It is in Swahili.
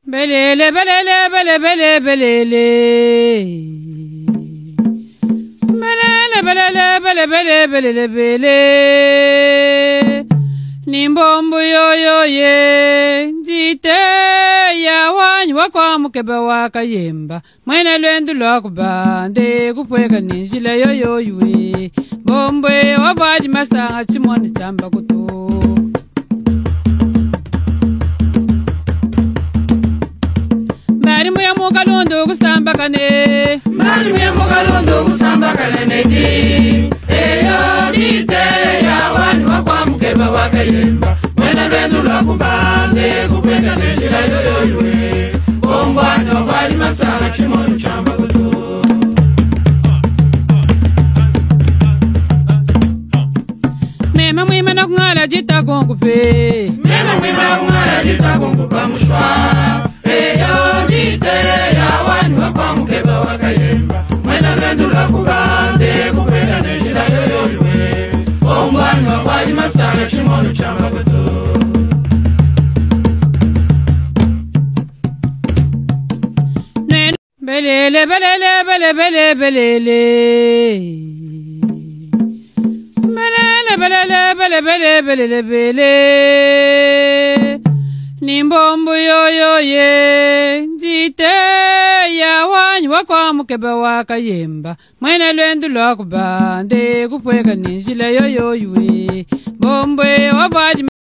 Belele, belele, bele, bele, belele. Belele, belele, bele, bele, belele, bele. Nimbombo yo yo ye. Njite ya wanyu wakwa mukeba wakayemba. Mwene lwendu lwakubande. Kupweka ninjila yo yo yue. Bombwe wavaji masanga chimoni chamba kutu. Mari muya mukalundu kusamba kane. Mari muya mukalundu kusamba kane di. Eyo dite ya wanyu wakwa mukeba wakayemba. Mwene lwendu lwakubande. Kupweka ninjila yo yo yue. Bombwe wavaji masanga chimoni chamba kutu. Mema mwima na kungala jita kongupe. Mema mwima na kungala jita kongupa mshwa. Eyo jite ya wanyu wakwa mukeba wakayemba. Mwena lwendu lwakubande. Kupweka ninjila yo yo yue. Bombwe wavaji masanga chimoni chamba kutu. Belele, belele, bele, bele, belele. Belele, belele, bele, bele, belele, bele. Nimbombo yo yo ye. Njite ya wanyu wakwa mukeba wakayemba. Mwene lwendu lwakubande. Kupweka ninjila yo yo yue. Bombwe wavaji